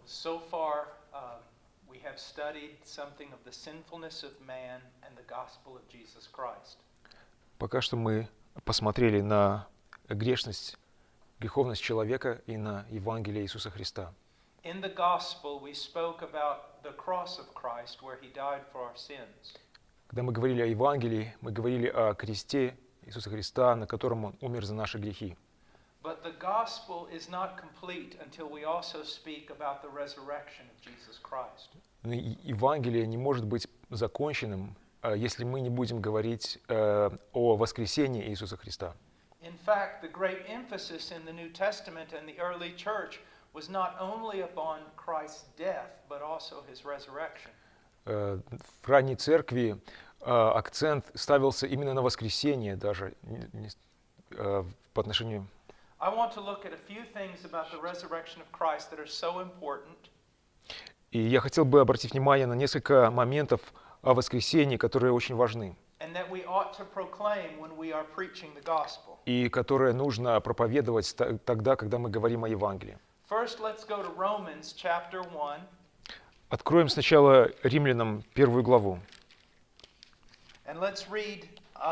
So far, we have studied something of the sinfulness of man and the gospel of Jesus Christ. Пока что мы посмотрели на грешность, греховность человека и на Евангелие Иисуса Христа. In the gospel, we spoke about the cross of Christ, where he died for our sins. Когда мы говорили о Евангелии, мы говорили о кресте Иисуса Христа, на котором Он умер за наши грехи. But the gospel is not complete until we also speak about the resurrection of Jesus Christ. Но Евангелие не может быть законченным, если мы не будем говорить о воскресении Иисуса Христа. In fact, the great emphasis in the New Testament and the early church was not only upon Christ's death, but also his resurrection. В ранней церкви акцент ставился именно на воскресение, даже по отношению. I want to look at a few things about the resurrection of Christ that are so important. И я хотел бы обратить внимание на несколько моментов о воскресении, которые очень важны. And that we ought to proclaim when we are preaching the gospel. И которые нужно проповедовать тогда, когда мы говорим о Евангелии. First, let's go to Romans chapter 1. Откроем сначала Римлянам 1 главу. And let's read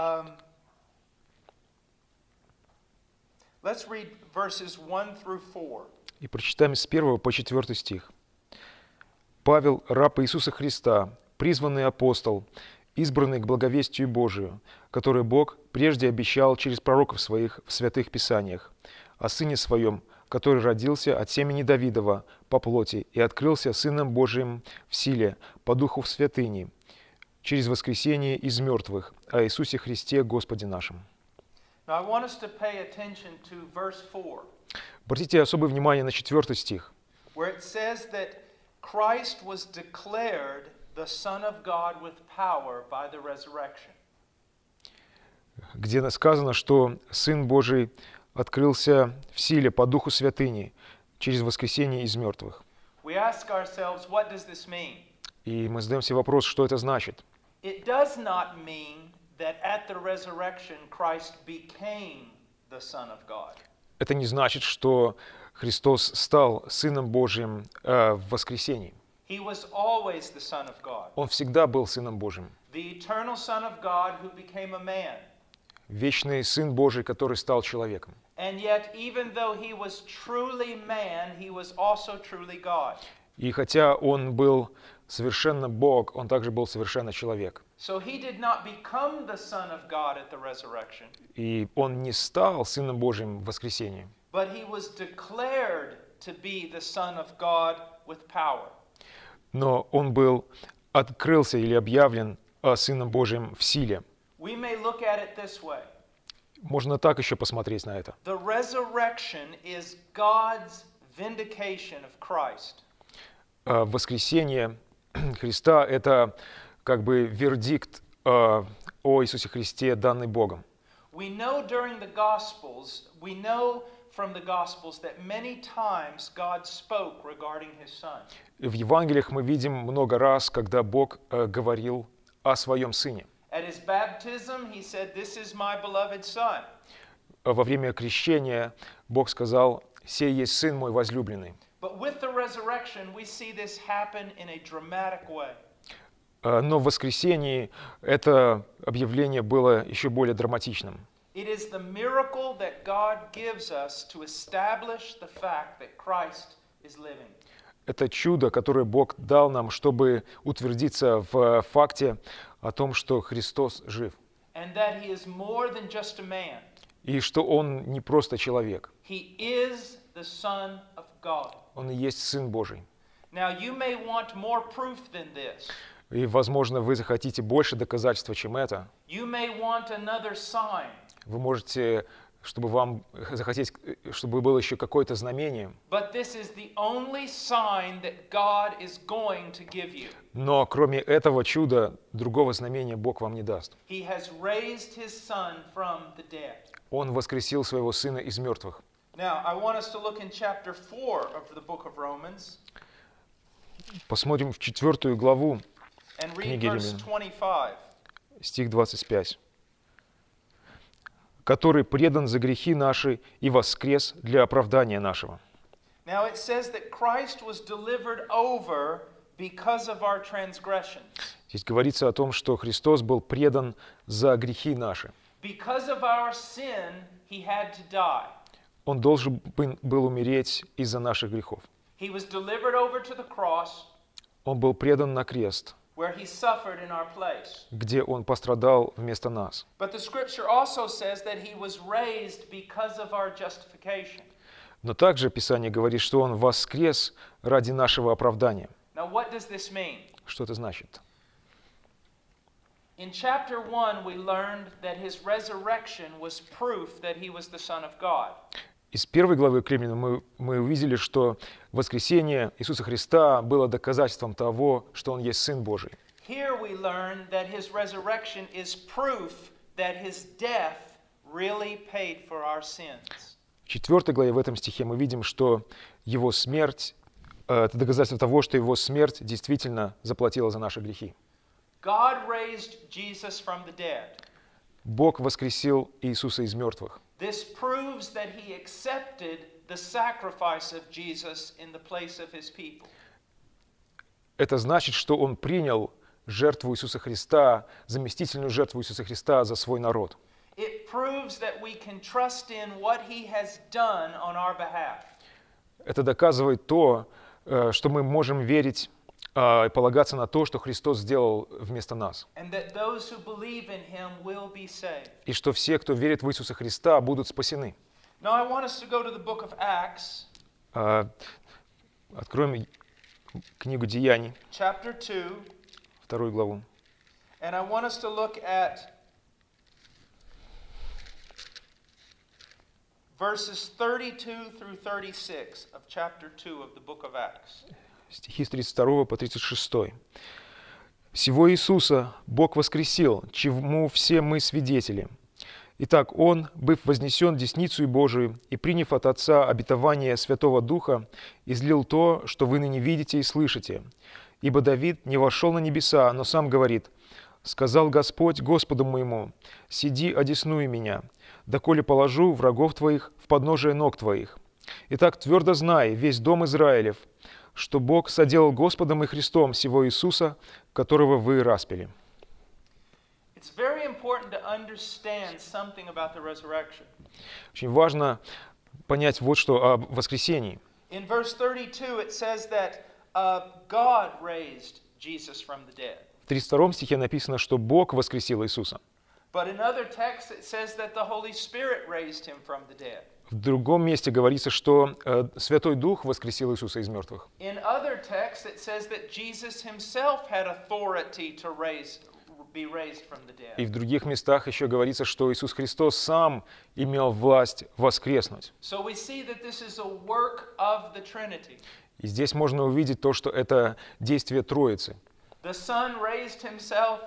verses 1 through 4. И прочитаем с 1 по 4 стих. «Павел, раб Иисуса Христа, призванный апостол, избранный к благовестию Божию, которое Бог прежде обещал через пророков своих в святых писаниях, о Сыне Своем, который родился от семени Давидова по плоти и открылся Сыном Божиим в силе, по духу в святыни, через воскресение из мертвых, о Иисусе Христе Господе нашим». Now I want us to pay attention to verse 4. Обратите особое внимание на 4 стих, where it says that Christ was declared the Son of God with power by the resurrection. где сказано, что Сын Божий открылся в силе по духу святыни через воскресение из мертвых. We ask ourselves, what does this mean? И мы задаем себе вопрос, что это значит. It does not mean that at the resurrection Christ became the Son of God. Это не значит, что Христос стал Сыном Божьим в воскресении. He was always the Son of God. Он всегда был Сыном Божьим. The eternal Son of God who became a man. Вечный Сын Божий, который стал человеком. And yet, even though he was truly man, he was also truly God. И хотя он был совершенно Бог, он также был совершенно человек. So he did not become the Son of God at the resurrection. И он не стал Сыном Божьим в воскресении. But he was declared to be the Son of God with power. Но он был открылся или объявлен Сыном Божьим в силе. We may look at it this way. Можно так еще посмотреть на это. The resurrection is God's vindication of Christ. Воскресение Христа – это как бы вердикт о Иисусе Христе, данный Богом. We know during the Gospels, we know from the Gospels that many times God spoke regarding His Son. В Евангелиях мы видим много раз, когда Бог говорил о Своем Сыне. At His baptism, He said, "This is my beloved Son." Во время крещения Бог сказал: «Сей есть Сын мой возлюбленный». But with the resurrection, we see this happen in a dramatic way. Но в воскресении это объявление было еще более драматичным. It is the miracle that God gives us to establish the fact that Christ is living. Это чудо, которое Бог дал нам, чтобы утвердиться в факте о том, что Христос жив. And that He is more than just a man. И что Он не просто человек. He is the Son of God. Он и есть Сын Божий. Now you may want more proof than this. И, возможно, вы захотите больше доказательства, чем это. You may want another sign. Вы можете, чтобы вам захотеть, чтобы было еще какое-то знамение. But this is the only sign that God is going to give you. Но кроме этого чуда, другого знамения Бог вам не даст. He has raised His Son from the dead. Он воскресил Своего Сына из мертвых. Now, I want us to look in chapter 4 of the book of Romans. Посмотрим в 4 главу And read книги verse Римлян, 25. стих 25. «Который предан за грехи наши и воскрес для оправдания нашего». Now it says that Christ was delivered over because of our transgressions. Здесь говорится о том, что Христос был предан за грехи наши. Because of our sin, he had to die. Он должен был умереть из-за наших грехов. He was delivered over to the cross, Он был предан на крест, where he suffered in our place. где Он пострадал вместо нас. But the scripture also says that he was raised because of our justification. Но также Писание говорит, что Он воскрес ради нашего оправдания. Now what does this mean? Что это значит? In chapter 1, we learned that his resurrection was proof that he was the Son of God. Из первой главы к Римлянам мы увидели, что воскресение Иисуса Христа было доказательством того, что Он есть Сын Божий. Here we learn that his resurrection is proof that his death really paid for our sins. В 4 главе в этом стихе мы видим, что Его смерть – это доказательство того, что Его смерть действительно заплатила за наши грехи. God raised Jesus from the dead. Бог воскресил Иисуса из мертвых. This proves that he accepted the sacrifice of Jesus in the place of his people. Это значит, что Он принял жертву Иисуса Христа, заместительную жертву Иисуса Христа за свой народ. It proves that we can trust in what he has done on our behalf. Это доказывает то, что мы можем верить и полагаться на то, что Христос сделал вместо нас. And that those who believe in him will be saved. И что все, кто верит в Иисуса Христа, будут спасены. Now I want us to go to the book of Acts, Откроем книгу Деяний, chapter 2, 2 главу. and I want us to look at verses 32 through 36 of chapter 2 of the book of Acts. Стихи с 32 по 36. «Сего Иисуса Бог воскресил, чему все мы свидетели. Итак, Он, быв вознесен десницею Божию и приняв от Отца обетование Святого Духа, излил то, что вы ныне видите и слышите. Ибо Давид не вошел на небеса, но сам говорит: «Сказал Господь Господу моему: сиди, одесную меня, доколе положу врагов твоих в подножие ног твоих. Итак, твердо знай, весь дом Израилев, что Бог соделал Господом и Христом сего Иисуса, которого вы распяли». It's very important to understand something about the resurrection. Очень важно понять вот что о воскресении. In verse 32 it says that God raised Jesus from the dead. В 32 стихе написано, что Бог воскресил Иисуса. But in other texts it says that the Holy Spirit raised him from the dead. В другом месте говорится, что Святой Дух воскресил Иисуса из мертвых. In other texts it says that Jesus himself had authority to be raised from the dead. И в других местах еще говорится, что Иисус Христос сам имел власть воскреснуть. So we see that this is a work of the Trinity. И здесь можно увидеть то, что это действие Троицы. The Son raised himself.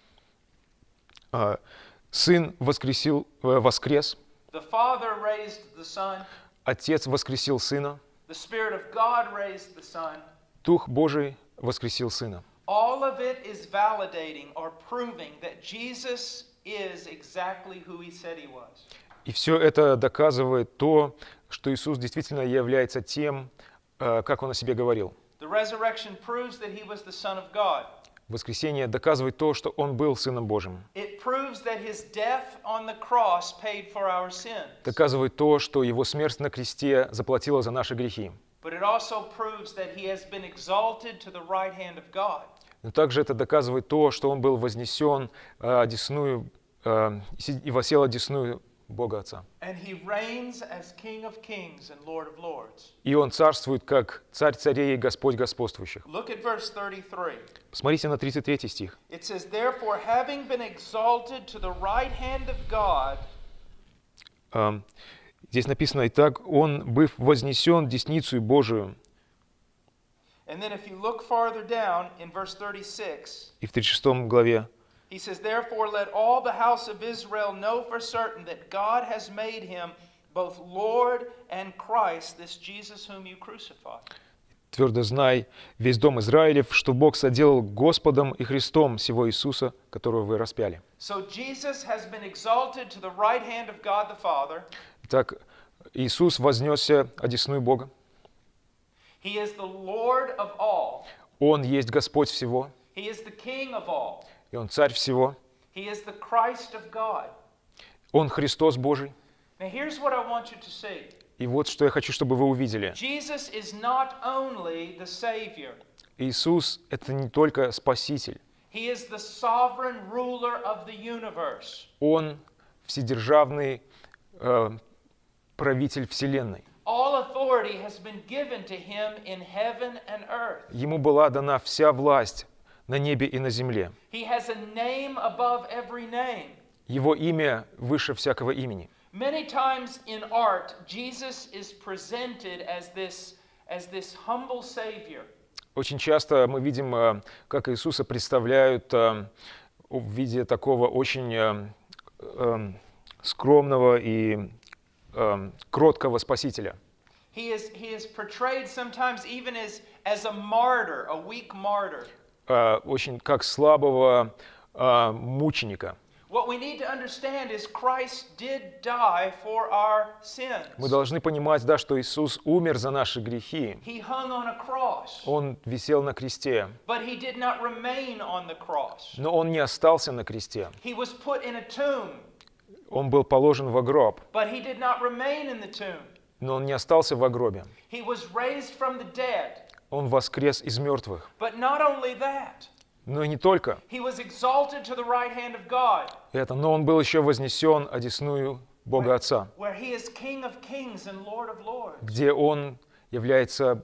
Сын воскрес, The Father raised the Son. Отец воскресил Сына, The Spirit of God raised the Son. Дух Божий воскресил Сына. All of it is validating or proving that Jesus is exactly who he said he was. И все это доказывает то, что Иисус действительно является тем, как Он о себе говорил. The resurrection proves that he was the Son of God. Воскресение доказывает то, что Он был Сыном Божьим. It proves that his death on the cross paid for our sins. Доказывает то, что Его смерть на кресте заплатила за наши грехи. But it also proves that he has been exalted to the right hand of God. Но также это доказывает то, что Он был вознесен одесную и восел одесную Бога Отца. And he reigns as King of kings and Lord of lords. И Он царствует как Царь царей и Господь господствующих. Look at verse 33. Посмотрите на 33 стих. It says, "Therefore, having been exalted to the right hand of God." Здесь написано: «Итак, Он, быв вознесен десницею Божию». And then if you look farther down in verse 36, И в 36 главе he says, "Therefore let all the house of Israel know for certain that God has made him both Lord and Christ, this Jesus whom you crucified." «Твердо знай, весь дом Израилев, что Бог соделал Господом и Христом сего Иисуса, которого вы распяли». So Jesus has been exalted to the right hand of God the Father. Итак, Иисус вознесся одесную Бога. He is the Lord of all. Он есть Господь всего, He is the King of all. и Он Царь всего. He is the Christ of God. Он Христос Божий. Now here's what I want you to see. И вот что я хочу, чтобы вы увидели. Jesus is not only the Savior. Иисус — это не только Спаситель. He is the sovereign ruler of the universe. Он вседержавный правитель Вселенной. All authority has been given to him in heaven and earth. Ему была дана вся власть на небе и на земле. He has a name above every name. Его имя выше всякого имени. Many times in art, Jesus is presented as this humble Savior. Очень часто мы видим, как Иисуса представляют в виде такого очень скромного и кроткого Спасителя. He is portrayed sometimes even as a martyr, a weak martyr. Очень как слабого мученика. What we need to understand is Christ did die for our sins. Мы должны понимать, да, что Иисус умер за наши грехи. He hung on a cross. Он висел на кресте. But he did not remain on the cross. Но Он не остался на кресте. He was put in a tomb. Он был положен во гроб. But he did not remain in the tomb. Но Он не остался во гробе. He was raised from the dead. Он воскрес из мертвых. But not only that. Но и не только He was exalted to the right hand of God. это, но Он был еще вознесен одесную Бога Отца, Where he is King of kings and Lord of lords. где Он является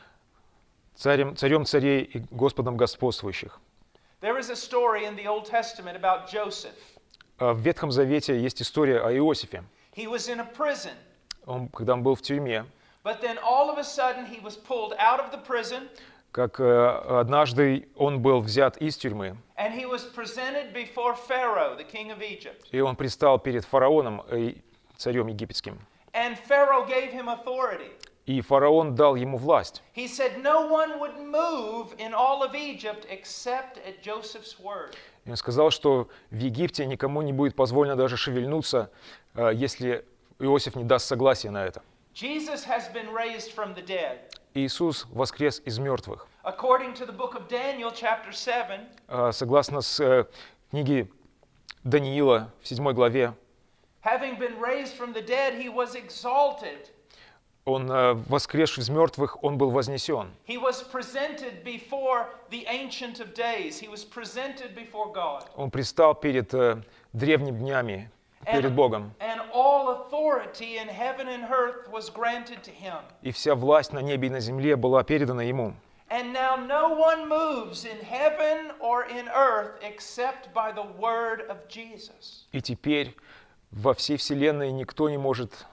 царем царей и Господом господствующих. There is a story in the Old Testament about Joseph. В Ветхом Завете есть история о Иосифе. He was in a prison. Когда он был в тюрьме, But then all of a sudden he was pulled out of the prison. как однажды он был взят из тюрьмы, And he was presented before Pharaoh, the king of Egypt. и он предстал перед фараоном, царем египетским. And Pharaoh gave him authority. И фараон дал ему власть. He said no one would move in all of Egypt except at Joseph's word. И он сказал, что в Египте никому не будет позволено даже шевельнуться, если Иосиф не даст согласия на это. Jesus has been raised from the dead. Иисус воскрес из мертвых. According to the book of Daniel, chapter 7, Согласно с книги Даниила в 7 главе, having been raised from the dead, he was exalted. он, воскресший из мертвых, он был вознесен. He was presented before the Ancient of Days. He was presented before God. Он предстал перед древними днями, перед Богом. And all authority in heaven and earth was granted to him. И вся власть на небе и на земле была передана ему. And now no one moves in heaven or in earth except by the word of Jesus. И теперь во всей вселенной никто не может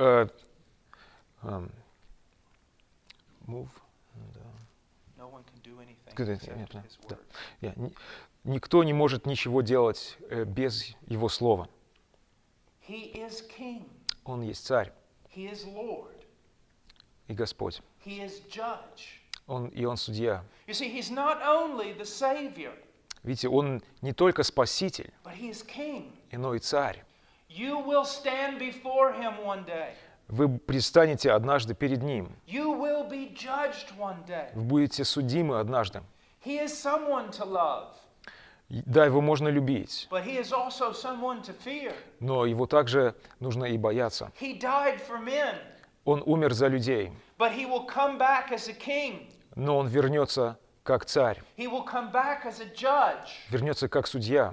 move. No one can do anything Good, except yeah, his да. word. Никто не может ничего делать без Его Слова. He is king. Он есть Царь He is Lord. и Господь. He is judge. Он Судья. You see, he's not only the Savior, Видите, Он не только Спаситель, but he is king. но и Царь. You will stand before him one day. Вы предстанете однажды перед Ним. You will be judged one day. Вы будете судимы однажды. He is someone to love, Да, Его можно любить, but he is also someone to fear. но Его также нужно и бояться. He died for men, Он умер за людей, but he will come back as a king. но Он вернется как Царь, He will come back as a judge. вернется как Судья.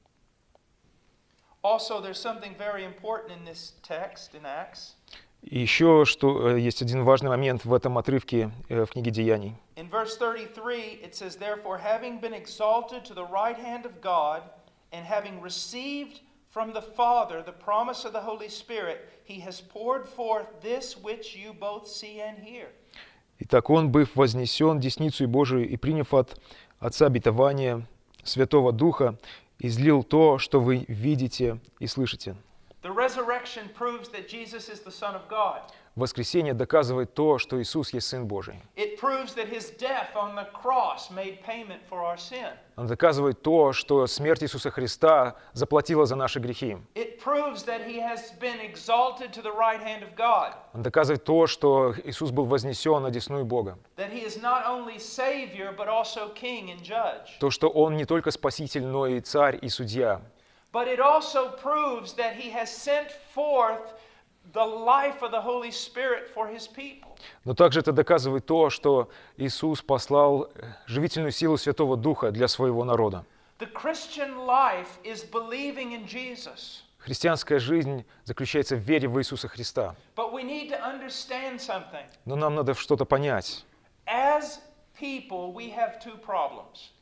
Also, there's something very important in this text in Acts. И еще что есть один важный момент в этом отрывке в книге Деяний. In verse 33, it says, "Therefore, having been exalted to the right hand of God, and having received from the Father the promise of the Holy Spirit, he has poured forth this which you both see and hear." Итак, Он, быв вознесен десницу Божию и приняв от Отца обетование Святого Духа, излил то, что вы видите и слышите. The resurrection proves that Jesus is the Son of God. Воскресение доказывает то, что Иисус есть Сын Божий. It proves that his death on the cross made payment for our sin. Он доказывает то, что смерть Иисуса Христа заплатила за наши грехи. It proves that he has been exalted to the right hand of God. Он доказывает то, что Иисус был вознесен на десную Бога. That he is not only Savior, but also King and Judge. То, что Он не только Спаситель, но и Царь и Судья. But it also proves that he has sent forth the life of the Holy Spirit for his people. Но также это доказывает то, что Иисус послал живительную силу Святого Духа для своего народа. The Christian life is believing in Jesus. Христианская жизнь заключается в вере в Иисуса Христа. But we need to understand something. Но нам надо что-то понять. As people, we have two problems.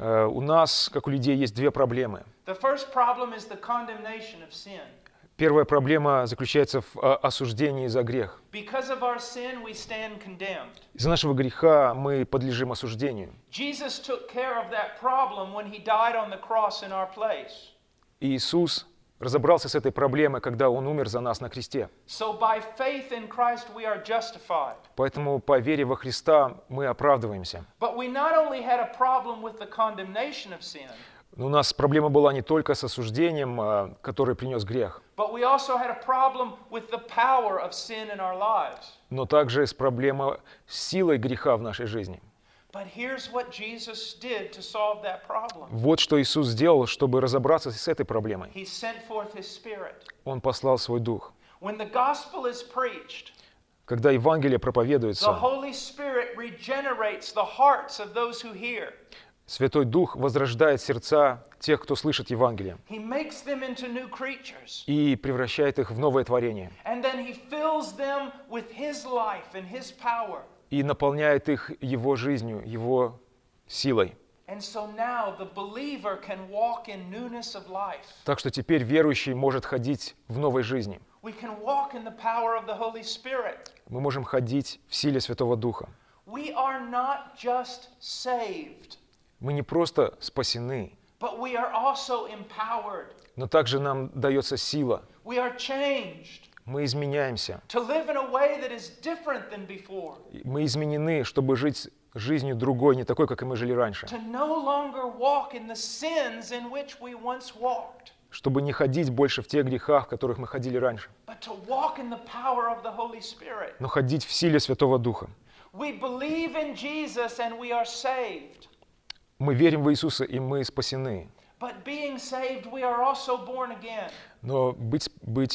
У нас, как у людей, есть две проблемы. The first problem is the condemnation of sin. Первая проблема заключается в осуждении за грех. Because of our sin, we stand condemned. Из-за нашего греха мы подлежим осуждению. Jesus took care of that problem when he died on the cross in our place. И Иисус разобрался с этой проблемой, когда Он умер за нас на кресте. So by faith in Christ we are justified. Поэтому по вере во Христа мы оправдываемся. But we not only had a problem with the condemnation of sin, Но у нас проблема была не только с осуждением, который принес грех, but we also had a problem with the power of sin in our lives. но также с проблемой с силой греха в нашей жизни. But here's what Jesus did to solve that problem. Вот что Иисус сделал, чтобы разобраться с этой проблемой. He sent forth his Spirit. Он послал свой Дух. When the gospel is preached, Когда Евангелие the проповедуется, Holy Spirit regenerates the hearts of those who hear. Святой Дух возрождает сердца тех, кто слышит Евангелие, He makes them into new creatures. и превращает их в новое творение, And then he fills them with his life and his power. и наполняет их Его жизнью, Его силой. And so now the believer can walk in newness of life. Так что теперь верующий может ходить в новой жизни. We can walk in the power of the Holy Spirit. Мы можем ходить в силе Святого Духа. We are not just saved, Мы не просто спасены, but we are also empowered. но также нам дается сила. We are changed Мы изменяемся. to live in a way that is different than before. Мы изменены, чтобы жить жизнью другой, не такой, как и мы жили раньше. To no longer walk in the sins in which we once walked, Чтобы не ходить больше в тех грехах, в которых мы ходили раньше, but to walk in the power of the Holy Spirit. но ходить в силе Святого Духа. We believe in Jesus and we are saved. Мы верим в Иисуса, и мы спасены. But being saved, we are also born again. Но быть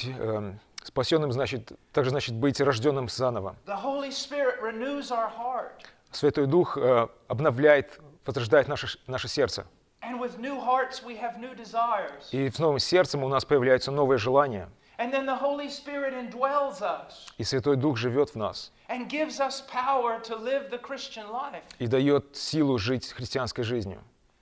спасенным также значит быть рожденным заново. The Holy Spirit renews our heart. Святой Дух обновляет, возрождает наше сердце. And with new hearts, we have new desires. И с новым сердцем у нас появляются новые желания. And then the Holy Spirit indwells us И Святой Дух живет в нас and gives us power to live the Christian life. и дает силу жить христианской жизнью.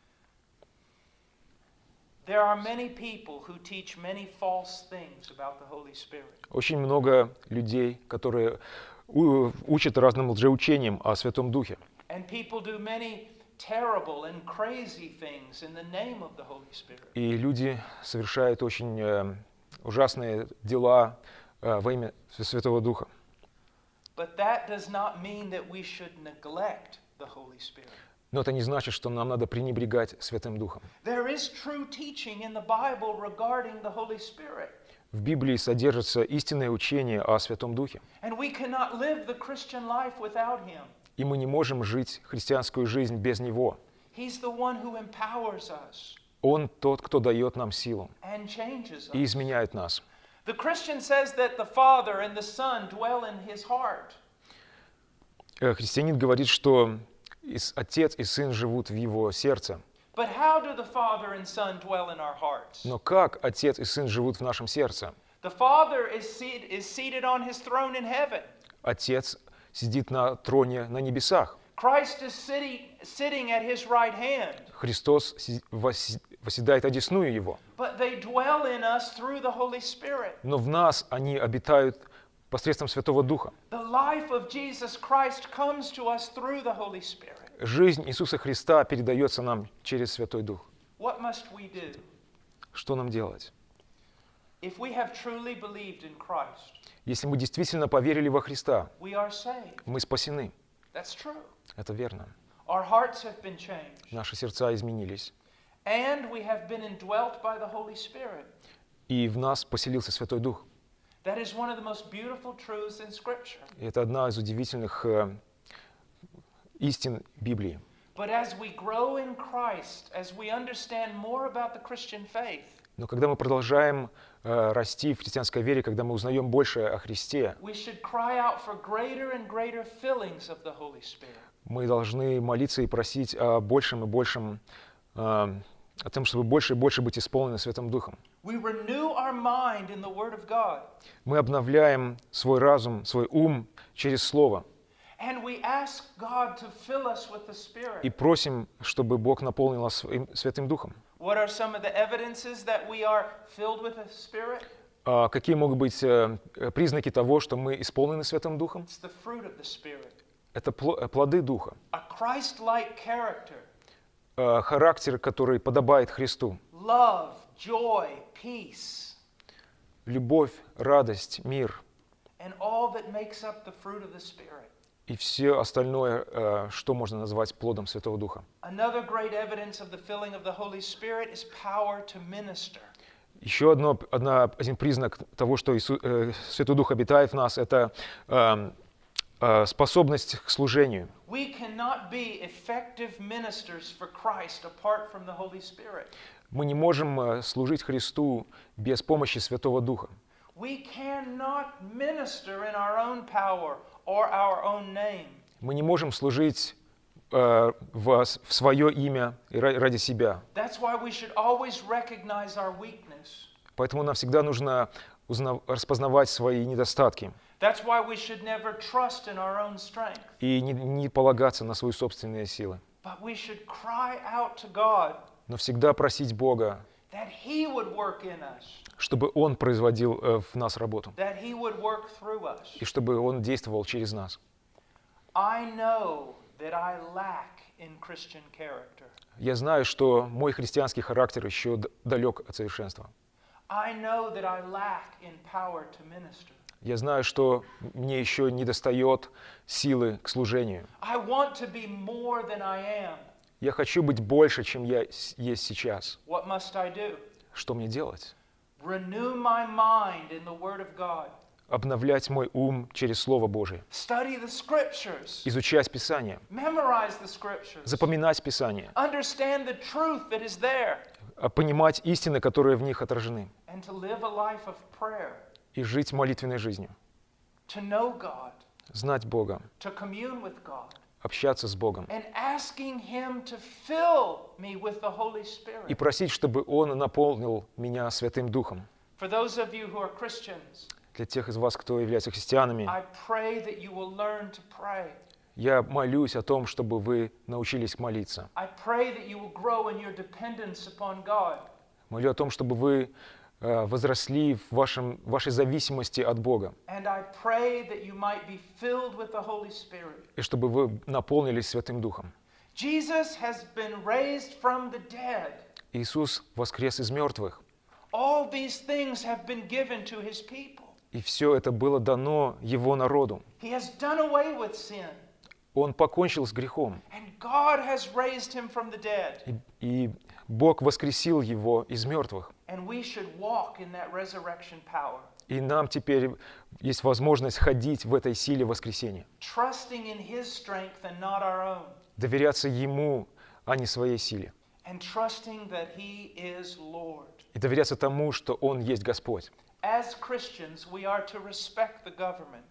There are many people who teach many false things about the Holy Spirit. Очень много людей, которые учат разным лжеучениям о Святом Духе. And people do many terrible and crazy things in the name of the Holy Spirit. И люди совершают очень ужасные дела во имя Святого Духа. But that does not mean that we should neglect the Holy Spirit. Но это не значит, что нам надо пренебрегать Святым Духом. There is true teaching in the Bible regarding the Holy Spirit. В Библии содержится истинное учение о Святом Духе. And we cannot live the Christian life without Him. И мы не можем жить христианскую жизнь без Него. He's the one who empowers us Он тот, кто дает нам силу and changes и us. изменяет нас. The Christian says that the Father and the Son dwell in his heart. Христианин говорит, что Отец и Сын живут в его сердце. But how do the Father and Son dwell in our hearts? Но как Отец и Сын живут в нашем сердце? The Father is seated on his throne in heaven. Отец сидит на троне на небесах. Christ is sitting at his right hand. Христос восседает одесную Его. But they dwell in us through the Holy Spirit. Но в нас они обитают посредством Святого Духа. The life of Jesus Christ comes to us through the Holy Spirit. Жизнь Иисуса Христа передается нам через Святой Дух. What must we do? Что нам делать? If we have truly believed in Christ, Если мы действительно поверили во Христа, we are saved. мы спасены. That's true. Это верно. Our hearts have been changed. Наши сердца изменились. And we have been indwelt by the Holy Spirit. И в нас поселился Святой Дух. That is one of the most beautiful truths in Scripture. И это одна из удивительных истин Библии. But as we grow in Christ, as we understand more about the Christian faith, Но когда мы продолжаем расти в христианской вере, когда мы узнаем больше о Христе, we should cry out for greater and greater fillings of the Holy Spirit. мы должны молиться и просить о большем и большем, о том, чтобы больше и больше быть исполнены Святым Духом. We renew our mind in the Word of God. Мы обновляем свой разум, свой ум через Слово And we ask God to fill us with the Spirit. и просим, чтобы Бог наполнил нас своим Святым Духом. What are some of the evidences that we are filled with the Spirit? Какие могут быть признаки того, что мы исполнены Святым Духом? It's the fruit of the Spirit. Это плоды Духа, A Christ-like character, характер, который подобает Христу. love, joy, peace, Любовь, радость, мир and all that makes up the fruit of the Spirit. и все остальное, что можно назвать плодом Святого Духа. Another great evidence of the filling of the Holy Spirit is power to minister. Еще один признак того, что Святой Дух обитает в нас, это способность к служению. We cannot be effective ministers for Christ apart from the Holy Spirit. Мы не можем служить Христу без помощи Святого Духа. We cannot minister in our own power or our own name. Мы не можем служить в свое имя и ради себя. That's why we should always recognize our weakness. Поэтому нам всегда нужно распознавать свои недостатки That's why we should never trust in our own strength. и не полагаться на свои собственные силы, But we should cry out to God но всегда просить Бога, that He would work in us, чтобы Он производил в нас работу that He would work through us. и чтобы Он действовал через нас. I know that I lack in Christian character. Я знаю, что мой христианский характер еще далек от совершенства. I know that I lack in power to minister. Я знаю, что мне еще недостает силы к служению. I want to be more than I am. Я хочу быть больше, чем я есть сейчас. What must I do? Что мне делать? Renew my mind in the Word of God. Обновлять мой ум через Слово Божие. Study the Scriptures. Изучать Писание. Memorize the Scriptures. Запоминать Писание. Understand the truth that is there. Понимать истины, которые в них отражены. And to live a life of prayer. И жить молитвенной жизнью. To know God. Знать Бога. To commune with God. Общаться с Богом. And asking Him to fill me with the Holy Spirit. И просить, чтобы Он наполнил меня Святым Духом. For those of you who are Christians, Для тех из вас, кто является христианами, I pray that you will learn to pray. я молюсь о том, чтобы вы научились молиться. I pray that you will grow in your dependence upon God. Молю о том, чтобы вы возросли в вашей зависимости от Бога. And I pray that you might be filled with the Holy Spirit. И чтобы вы наполнились Святым Духом. Jesus has been raised from the dead. Иисус воскрес из мертвых. All these things have been given to His people. И все это было дано Его народу. He has done away with sin. Он покончил с грехом. And God has raised Him from the dead. И Бог воскресил Его из мертвых. And we should walk in that resurrection power. И нам теперь есть возможность ходить в этой силе воскресения. Trusting in His strength and not our own. Доверяться Ему, а не своей силе. And trusting that He is Lord. И доверяться тому, что Он есть Господь. As Christians, we are to respect the government.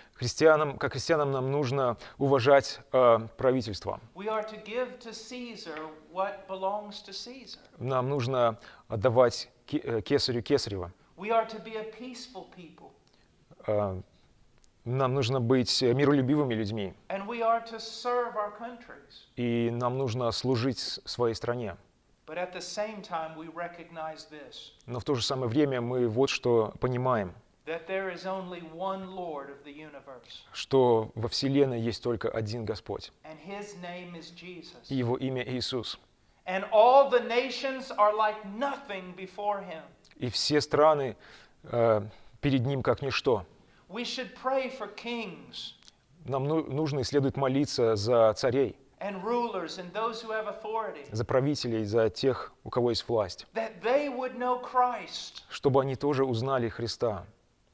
Как христианам нам нужно уважать правительство. We are to give to Caesar what belongs to Caesar. Нам нужно отдавать кесарю кесарево. We are to be a peaceful people. Нам нужно быть миролюбивыми людьми. And we are to serve our countries. И нам нужно служить своей стране. But at the same time, we recognize this. Но в то же самое время мы вот что понимаем. That there is only one Lord of the universe. Что во Вселенной есть только один Господь. And His name is Jesus. И Его имя Иисус. And all the nations are like nothing before Him. И все страны перед Ним как ничто. We should pray for kings Нам нужно и следует молиться за царей, and rulers and those who have authority, за правителей, за тех, у кого есть власть, that they would know Christ. чтобы они тоже узнали Христа.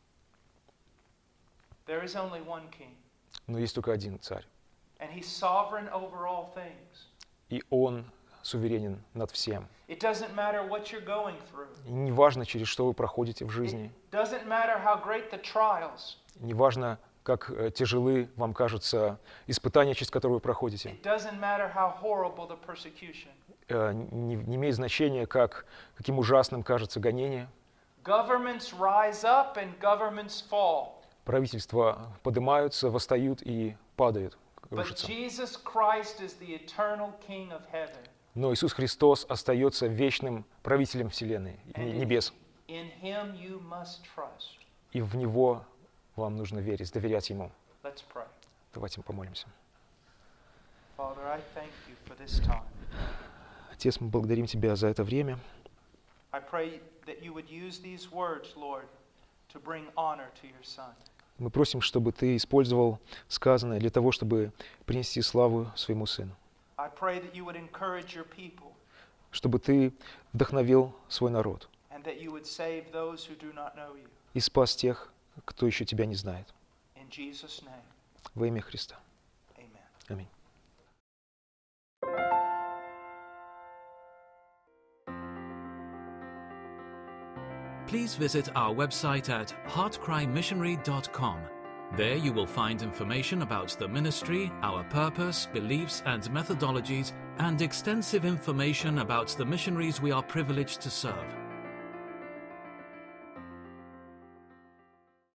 There is only one king, Но есть только один царь, and he's sovereign over all things. и Он суверенен над всем. It doesn't matter what you're going through. И не важно, через что вы проходите в жизни, It doesn't matter how great the trials. не важно, как тяжелы вам кажутся испытания, через которые вы проходите. It doesn't matter how horrible the persecution. Не имеет значения, каким ужасным кажется гонение. Governments rise up and governments fall. Правительства поднимаются, восстают и падают, But рушатся. Jesus Christ is the eternal King of heaven. Но Иисус Христос остается вечным правителем вселенной, небес. In him you must trust. И в Него вам нужно верить, доверять Ему. Let's pray. Давайте помолимся. Father, I thank you for this time. Отец, мы благодарим Тебя за это время. I pray that you would use these words, Lord, to bring honor to your Son. Мы просим, чтобы Ты использовал сказанное для того, чтобы принести славу Своему Сыну. I pray that you would encourage your people Чтобы Ты вдохновил свой народ and that you would save those who do not know you. и спас тех, кто еще Тебя не знает. In Jesus' name, Во имя Христа. amen. Аминь. Please visit our website at heartcrymissionary.com. There you will find information about the ministry, our purpose, beliefs and methodologies, and extensive information about the missionaries we are privileged to serve.